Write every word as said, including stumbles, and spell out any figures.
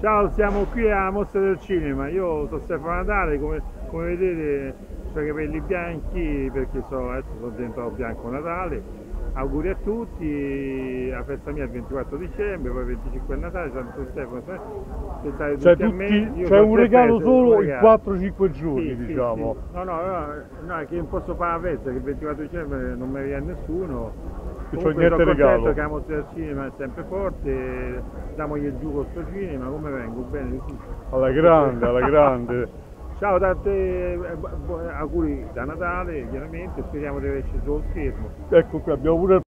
Ciao, siamo qui alla Mostra del Cinema. Io sono Stefano Natale, come, come vedete ho i capelli bianchi perché so, adesso sono diventato bianco Natale. Auguri a tutti, la festa mia è il ventiquattro dicembre, poi il venticinque è Natale, Santo Stefano, pensate Cioè, tutti a me. tutti, Io c'è sono un tre regalo feste, un solo in regalo. quattro cinque giorni, Sì, sì, diciamo. sì. No, no, no, no, è che non posso fare la festa, che il ventiquattro dicembre non mi viene nessuno. Che c'ho Comunque sono niente contento regalo. che la Mostra del Cinema è sempre forte, diamogli giù con sto cinema, come vengo? Bene così. Alla grande, alla grande. Ciao, tante eh, bu- bu- auguri da Natale, chiaramente, speriamo di averci sullo schermo. Ecco qui, abbiamo pure il